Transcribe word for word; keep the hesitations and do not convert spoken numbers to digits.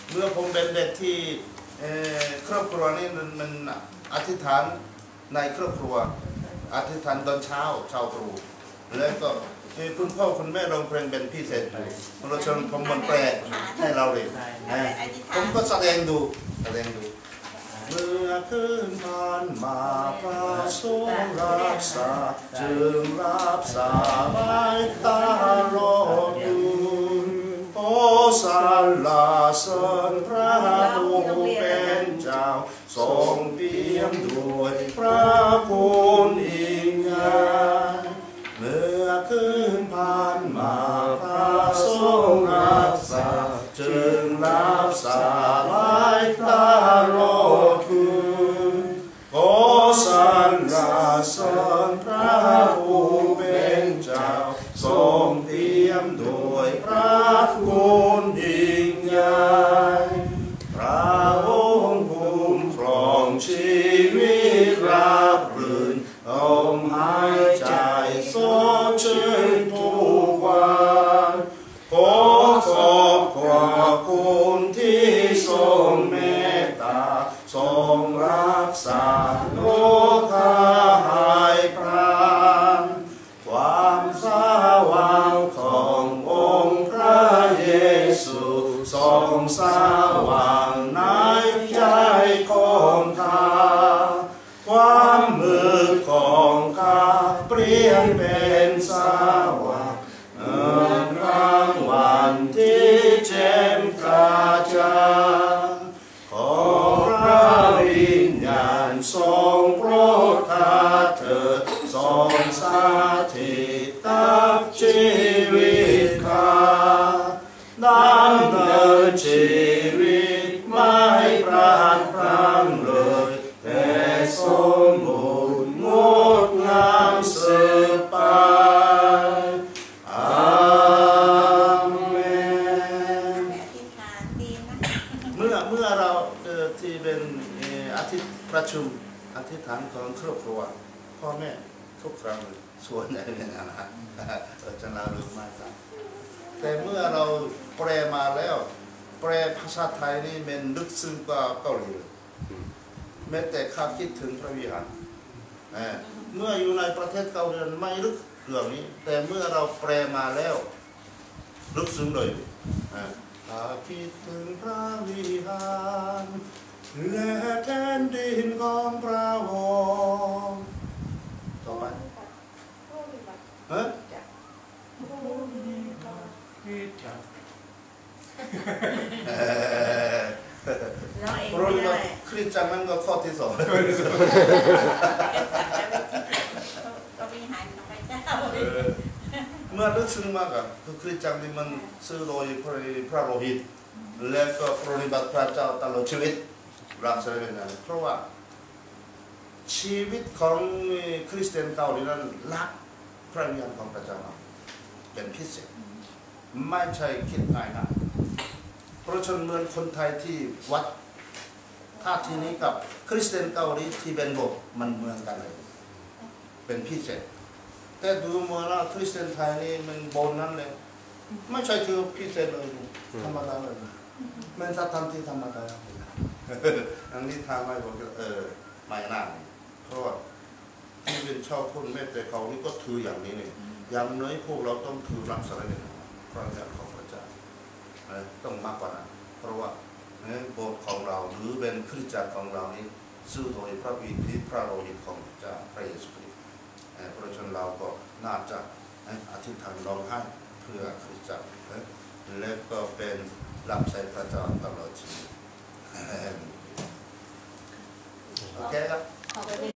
เมื่อผมเป็นเด็กที่ครอบครัวนี้มันอธิษฐานในครอบครัวอธิษฐานตอนเช้าเช้าตรู่แล้วก็คุณพ่อคุณแม่ร้องเพลงเป็นพิเศษเราชวนผมมันแปลให้เราเลยผมก็แสดงดูแสดงดูเมื่อคืนผ่านมาพระทรงรักษาจึงรับสายตาโลดูโอสรรเสริญพระผู้เป็นเจ้าทรงเปี่ยมด้วยพระคุณยิ่งใหญ่เมื่อคืนผ่านมาพระทรงรักษาจึงรับสายตาโลดูโอสรรเสริญพระผู้เป็นเจ้าทรงเปี่ยมด้วยพระคุณยิ่งใหญ่พระองค์คุ้มครองชีวิตราบรื่นลมหายใจสดชื่นทุกวันขอขอบขอบคุณที่ทรงเมตตาทรงรักษาโลกหายพรานความสว่างขององค์พระเยซูส่องสว่างในใจคนข้าความมืดของข้าเปลี่ยนเป็นสว่างเมื่อกลางวันที่แจ่มกระจ่างขอพระวิญญาณทรงโปรดข้าเถิดทรงสถิตกับชีวิตข้าดำเนินชีวิตไม่พลาดพลั้งเลยแต่สมบูรณ์งดงามสืบไปอาเมนเมื่อเมื่อเราที่เป็นอาทิตย์ประชุมอธิษฐานของครอบครัวพ่อแม่ทุกครั้งส่วนใหญ่เป็นอะไรจะนารู้มากครับแต่เมื่อเราแปลมาแล้วแปลภาษาไทยนี่มันลึกซึ้งกว่าเกาหลีแม้แต่ข้าคิดถึงพระวิหารเมื่ออยู่ในประเทศเกาหลีไม่ลึกเรื่องนี้แต่เมื่อเราแปลมาแล้วลึกซึ้งเลยข้าคิดถึงพระวิหารและแผ่นดินของพระองค์ต่อไปเฮ้ยโปรดคริสจังนั้นก็ข้อที่สองเมื่อลึกซึ้งมากอะคือคริสจังที่มันซื้อโดยพระโลหิตและก็ปฏิบัติพระเจ้าตลอดชีวิตรักษาเป็นอย่างเพราะว่าชีวิตของคริสเตียนเกาหลีนั้นรักพระวิญญาณของพระเจ้าเป็นพิเศษไม่ใช่คิดง่ายนะเพราะฉะนั้นเหมือนคนไทยที่วัดท่าทีนี้กับคริสเตียนเกาหลีที่เป็นโบสถ์มันเหมือนกันเลยเป็นพิเศษแต่ดูเมื่อเราคริสเตียนไทยนี่มันโบนนั้นเลยไม่ใช่คือพิเศษเลยธรรมดาเลยมันถ้าทำที่ธรรมดาอันนี้ทำให้บอกเออไม่น่าเพราะว่าที่เป็นชอบคนแม้แต่เขานี่ก็ถืออย่างนี้นี่อย่างน้อยพวกเราต้องถือรักษาเนี่ยพระญาณของพระเจ้าต้องมากกว่านั้นเพราะว่าโบสถ์ของเราหรือเป็นคริสตจักรของเรานี้ซื้อโดยพระวิญญาณพระโลหิตของพระเจ้าพระเยซูคริสต์เพราะฉะนั้นเราก็น่าจะอธิษฐานร้องไห้เพื่อคริสตจักรและก็เป็นรับใช้พระเจ้าตลอดชีวิต